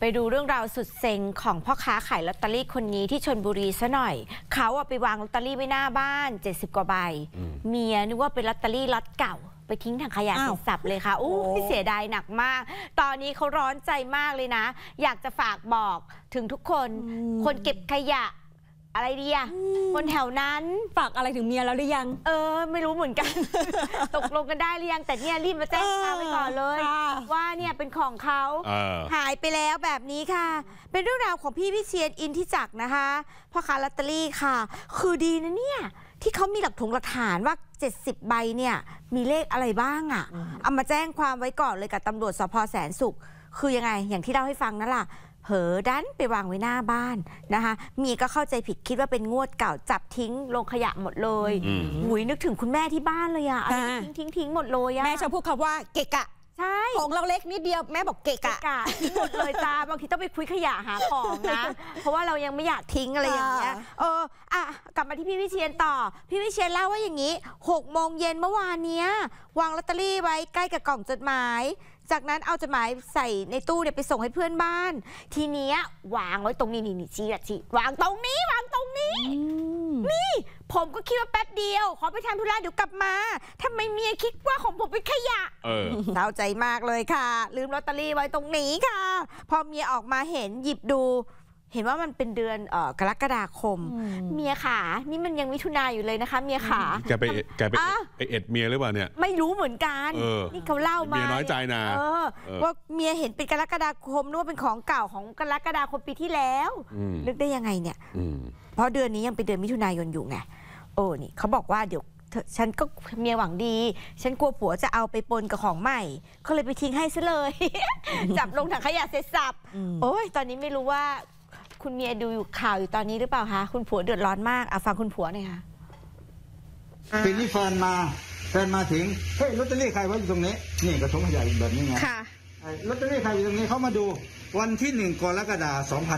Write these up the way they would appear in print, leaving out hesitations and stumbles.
ไปดูเรื่องราวสุดเซ็งของพ่อค้าขายลอตเตอรี่คนนี้ที่ชลบุรีซะหน่อยเขาไปวางลอตเตอรี่ไว้หน้าบ้าน70 กว่าใบเมียนึกว่าเป็นลอตเตอรี่ล็อตเก่าไปทิ้งถังขยะเสร็จสับเลยค่ะเสียดายหนักมากตอนนี้เขาร้อนใจมากเลยนะอยากจะฝากบอกถึงทุกคนคนเก็บขยะอะไรดีอะคนแถวนั้นฝากอะไรถึงเมียแล้วหรือยังไม่รู้เหมือนกัน ตกลงกันได้หรือยังแต่เนี่ยรีบมาแจ้งข่าวไปก่อนเลยว่าเนี่ยเป็นของเขาหายไปแล้วแบบนี้ค่ะเป็นเรื่องราวของพี่วิเชียรอินทิจักรนะคะพ่อค้าลอตเตอรี่ค่ะคือดีนะเนี่ยที่เขามีหลักฐานว่า70 ใบเนี่ยมีเลขอะไรบ้างอะเอามาแจ้งความไว้ก่อนเลยกับตำรวจสภ.แสนสุขคือยังไงอย่างที่เล่าให้ฟังนั่นแหละเผลอดันไปวางไว้หน้าบ้านนะคะเมียก็เข้าใจผิดคิดว่าเป็นงวดเก่าจับทิ้งลงขยะหมดเลยหุยนึกถึงคุณแม่ที่บ้านเลยอะทิ้งหมดเลยอะแม่ชอบพูดคำว่าเกะกะใช่ของเราเล็กนิดเดียวแม่บอกเกะกะทิ้งหมดเลยจ้าบางทีต้องไปคุยขยะหาของนะเพราะว่าเรายังไม่อยากทิ้งอะไรอย่างเงี้ยกลับมาที่พี่วิเชียรต่อพี่วิเชียรเล่าว่าอย่างนี้6 โมงเย็นเมื่อวานเนี้ยวางลอตเตอรี่ไว้ใกล้กับกล่องจดหมายจากนั้นเอาจดหมายใส่ในตู้เนี่ยไปส่งให้เพื่อนบ้านทีเนี้ยวางไว้ตรงนี้นี่ชี้วางตรงนี้นี่ผมก็คิดว่าแป๊บเดียวขอไปทำธุระเดี๋ยวกลับมาทำไมเมียคิดว่าของผมเป็นขยะเศร้าใจมากเลยค่ะลืมลอตเตอรี่ไว้ตรงนี้ค่ะพอเมียออกมาเห็นหยิบดูเห็นว่ามันเป็นเดือนกรกฎาคมเมียขานี่มันยังมิถุนาอยู่เลยนะคะเมียขาแกไปเอ็ดเมียหรือเปล่าเนี่ยไม่รู้เหมือนกันนี่เขาเล่ามาเมียน้อยใจนะว่าเมียเห็นเป็นกรกฎาคมนึกว่าเป็นของเก่าของกรกฎาคมปีที่แล้วนึกได้ยังไงเนี่ยเพราะเดือนนี้ยังเป็นเดือนมิถุนายนอยู่ไงนี่เขาบอกว่าเดี๋ยวฉันก็เมียหวังดีฉันกลัวผัวจะเอาไปปนกับของใหม่ก็เลยไปทิ้งให้ซะเลย จับลงถังขยะเสร็จสับโอ้ยตอนนี้ไม่รู้ว่าคุณเมียดูข่าวอยู่ตอนนี้หรือเปล่าคะคุณผัวเดือดร้อนมากฟังคุณผัวหน่อยค่ะปีนี้แฟนมาถึงเฮ้ยลอตเตอรี่ใครไว้อยู่ตรงนี้นี่กระทงขยะแบบนี้ไงค่ะลอตเตอรี่ใครอยู่ตรงนี้เขามาดูวันที่1 กรกฎาคม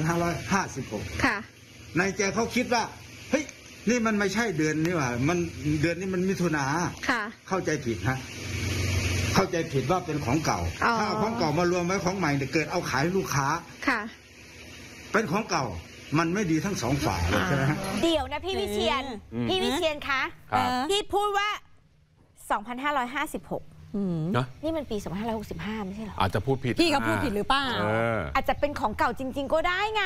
2556 ค่ะในใจเขาคิดว่าเฮ้ยนี่มันไม่ใช่เดือนนี่หว่ามันเดือนนี้มันมิถุนาค่ะเข้าใจผิดฮะเข้าใจผิดว่าเป็นของเก่าถ้าเอาของเก่ามารวมไว้ของใหม่เกิดเอาขายลูกค้าค่ะเป็นของเก่ามันไม่ดีทั้ง2 ฝ่ายเลยใช่ไหมฮะเดี๋ยวนะพี่วิเชียรคะพี่พูดว่า2556นี่มันปี2565ไม่ใช่หรออาจจะพูดผิดพี่เขาพูดผิดหรือเปล่าอาจจะเป็นของเก่าจริงๆก็ได้ไง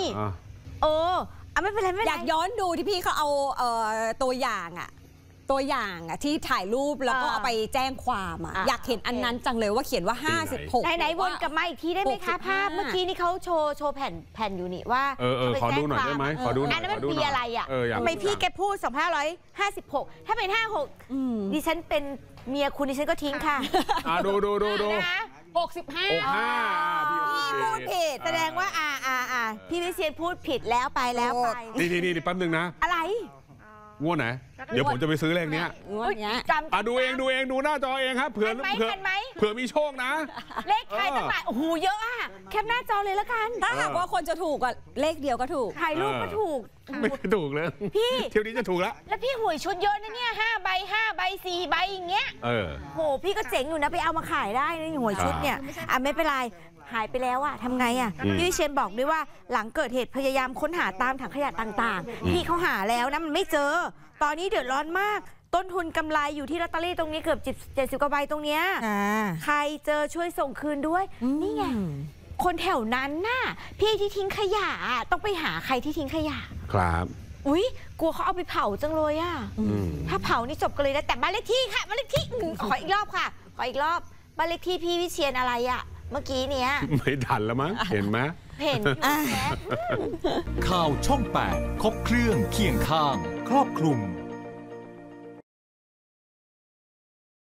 ไม่เป็นไรอยากย้อนดูที่พี่เขาเอาตัวอย่างที่ถ่ายรูปแล้วก็เอาไปแจ้งความอยากเห็นอันนั้นจังเลยว่าเขียนว่า56 ไหนวนกลับมาอีกทีได้ไหมคะภาพเมื่อกี้นี่เขาโชว์แผ่นอยู่นี่ว่าขอดูหน่อยได้ไหมขอดูหน่อยอันนั้นมันปีอะไรทำไมพี่แกพูด2556ถ้าเป็น56ดิฉันเป็นเมียคุณดิฉันก็ทิ้งค่ะดูนะ65พี่พูดผิดแสดงว่าพี่วิเชียรพูดผิดแล้วไปนี่แป๊บนึงนะอะไรงวดไหนเดี๋ยวผมจะไปซื้อเลขนี้ดูเองดูหน้าจอเองครับเผื่อมีโชคนะเลขใครตั้งหลายโอ้โหเยอะอะแคปหน้าจอเลยละกันถ้าหากว่าคนจะถูกเลขเดียวก็ถูกถ่ายรูปก็ถูกไม่ถูกเลยพี่เที่ยวนี้จะถูกแล้วพี่หวยชุดเยอะนะเนี่ย5 ใบ 5 ใบ 4 ใบอย่างเงี้ยโหพี่ก็เจ๋งอยู่นะไปเอามาขายได้นะหวยชุดเนี่ยไม่เป็นไรหายไปแล้วทำไงพี่วิเชียรบอกด้วยว่าหลังเกิดเหตุพยายามค้นหาตามถังขยะต่างๆพี่เขาหาแล้วนะมันไม่เจอตอนนี้เดือดร้อนมากต้นทุนกำไรอยู่ที่ลอตเตอรี่ตรงนี้เกือบ70 กว่าใบตรงเนี้ยใครเจอช่วยส่งคืนด้วยนี่ไงคนแถวนั้นน่ะพี่ที่ทิ้งขยะต้องไปหาใครที่ทิ้งขยะครับอุ๊ยกลัวเขาเอาไปเผาจังเลยถ้าเผานี่จบกันเลยนะแต่บ้านเลขที่ค่ะบ้านเลขที่ขออีกรอบค่ะขออีกรอบบ้านเลขที่พี่วิเชียรอะไรเมื่อกี้เนี้ยไม่ทันแล้วมั้งเห็นไหมเห็นข่าวช่อง 8 ครบเครื่องเคียงข้างครอบคลุม